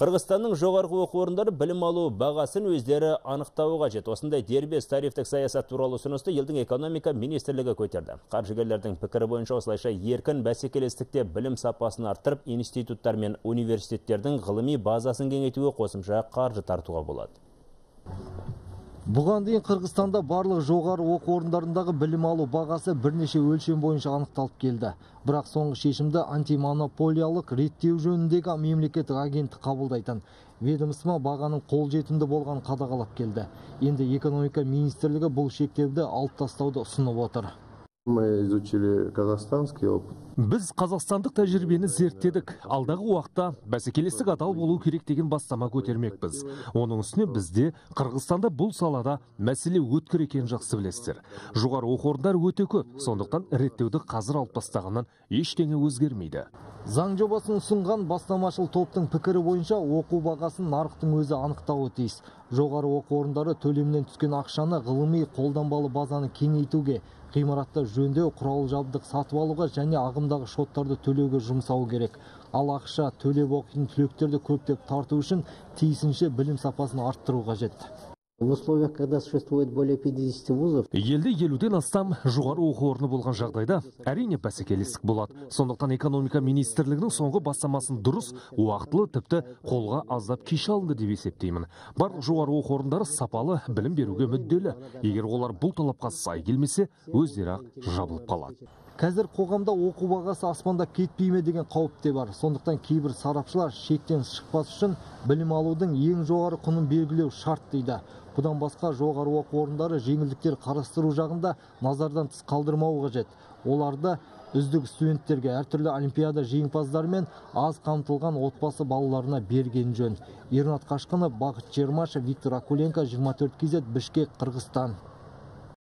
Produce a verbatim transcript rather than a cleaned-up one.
Қырғызстанның жоғарғы оқу орындары білім алу бағасын өздері анықтауы қажет. Осындай дербес тарифтік саясат туралы ұсынысты елдің экономика министрлігі көтерді. Қаржыгерлердің пікірі бойынша осылайша еркін бәсекелестікте білім сапасын арттырып, институттар мен университеттердің ғылыми базасын кеңейтуге қосымша қаржы тартуға болады. Бұған дейін Қырғызстанда барлық жоғары оқу орындарындағы білім алу бағасы бірнеше өлшем бойынша анықталып келді. Бірақ соңғы шешімді антимонополиялық реттеу жөніндегі мемлекеттік агенттік қабылдайтын. Ведомство бағаның қолжетімді болған қадағалап келді. Енді экономика министрлігі бұл шектеуді алып тастауды ұсынып отыр. Мы изучили казахстанский опыт. Біз қазақстандық тәжірибені зерттедік. Алдағы уақытта бәсекелестік адал болу керек деген бастама көтермекпіз. Оның үстіне бізде Қырғызстанда бұл салада мәселе өткір екенін жақсы білесіздер. Жоғары оқу орындары өте көп, сондықтан реттеуді қазір алып тастағаннан ештеңе өзгермейді. Заң жобасын ұсынған бастамашыл топтың пікірі бойынша оқу бағасын нарықтың өзі анықтауы тиіс. Жоғары оқу орындары төлемнен түскен ақшаны ғылыми қолданбалы базаны кеңейтуге, ғимаратты жөндеу, құрал жабдық сатып алуға және ағымдағы шоттарды төлеуге жұмсауы керек. Ал ақша төлеп оқитын түлектерді көптеп тарту үшін тиісінше білім сапасын арттыру қажет. В условиях, когда существует более пятидесяти вузов, елде елуден астам жоғары оқу орны болған жағдайда әрине бәсекелестік болады. Сондықтан экономика министрлігінің соңғы бастамасын дұрыс, уақытылы, тіпті қолға аздап кеш алынды деп есептеймін. Барлық жоғары оқу орындары сапалы білім беруге мүдделі. Егер олар бұл талапқа сай келмесе, өздері жабылып қалады. Қазір қоғамда оқу бағасы аспандап кетпей ме деген қауіп те бар. Сондықтан кейбір сарапшылар шектен шықпас үшін білім алудың ең жоғары құнын белгілеу шарт дейді. Бұдан басқа жоғары оқу орындары жеңілдіктер қарастыру жағында назардан тыс қалдырмауы қажет. Оларды үздік студенттерге, әртүрлі олимпиада жеңімпаздары мен аз қамтылған отбасы балаларына берген жөн. Ернат Қашқынов, Бақыт Чермашев, Виктор Акуленко, жиырма төрт кз, Бішкек, Қырғызстан.